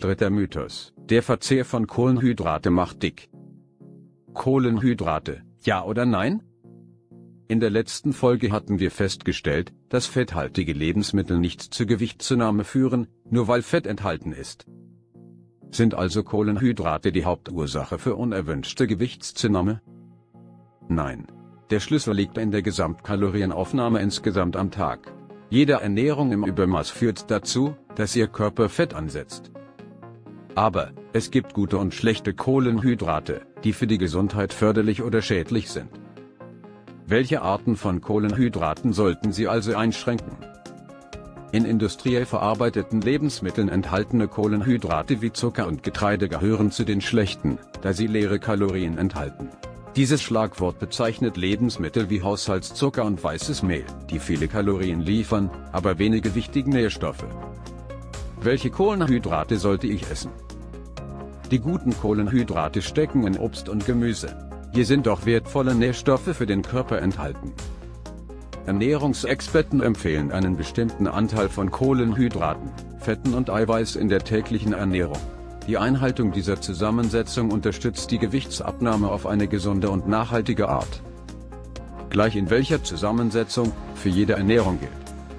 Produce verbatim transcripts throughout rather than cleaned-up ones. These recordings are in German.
Dritter Mythos: Der Verzehr von Kohlenhydrate macht dick. Kohlenhydrate, ja oder nein? In der letzten Folge hatten wir festgestellt, dass fetthaltige Lebensmittel nicht zur Gewichtszunahme führen, nur weil Fett enthalten ist. Sind also Kohlenhydrate die Hauptursache für unerwünschte Gewichtszunahme? Nein. Der Schlüssel liegt in der Gesamtkalorienaufnahme insgesamt am Tag. Jede Ernährung im Übermaß führt dazu, dass Ihr Körper Fett ansetzt. Aber es gibt gute und schlechte Kohlenhydrate, die für die Gesundheit förderlich oder schädlich sind. Welche Arten von Kohlenhydraten sollten Sie also einschränken? In industriell verarbeiteten Lebensmitteln enthaltene Kohlenhydrate wie Zucker und Getreide gehören zu den schlechten, da sie leere Kalorien enthalten. Dieses Schlagwort bezeichnet Lebensmittel wie Haushaltszucker und weißes Mehl, die viele Kalorien liefern, aber wenige wichtige Nährstoffe. Welche Kohlenhydrate sollte ich essen? Die guten Kohlenhydrate stecken in Obst und Gemüse. Hier sind auch wertvolle Nährstoffe für den Körper enthalten. Ernährungsexperten empfehlen einen bestimmten Anteil von Kohlenhydraten, Fetten und Eiweiß in der täglichen Ernährung. Die Einhaltung dieser Zusammensetzung unterstützt die Gewichtsabnahme auf eine gesunde und nachhaltige Art. Gleich in welcher Zusammensetzung für jede Ernährung gilt.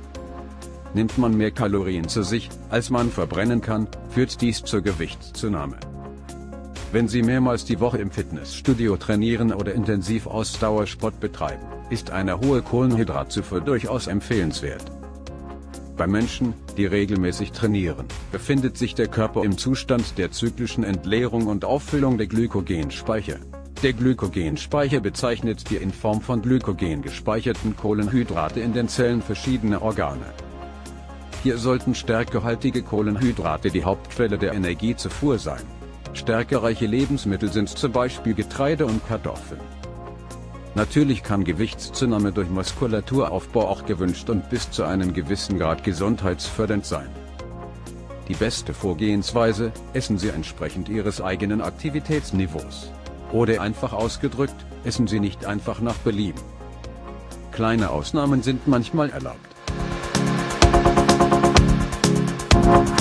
Nimmt man mehr Kalorien zu sich, als man verbrennen kann, führt dies zur Gewichtszunahme. Wenn Sie mehrmals die Woche im Fitnessstudio trainieren oder intensiv Ausdauersport betreiben, ist eine hohe Kohlenhydratzufuhr durchaus empfehlenswert. Bei Menschen, die regelmäßig trainieren, befindet sich der Körper im Zustand der zyklischen Entleerung und Auffüllung der Glykogenspeicher. Der Glykogenspeicher bezeichnet die in Form von Glykogen gespeicherten Kohlenhydrate in den Zellen verschiedener Organe. Hier sollten stärkehaltige Kohlenhydrate die Hauptquelle der Energiezufuhr sein. Stärkereiche Lebensmittel sind zum Beispiel Getreide und Kartoffeln. Natürlich kann Gewichtszunahme durch Muskulaturaufbau auch gewünscht und bis zu einem gewissen Grad gesundheitsfördernd sein. Die beste Vorgehensweise: essen Sie entsprechend Ihres eigenen Aktivitätsniveaus. Oder einfach ausgedrückt, essen Sie nicht einfach nach Belieben. Kleine Ausnahmen sind manchmal erlaubt.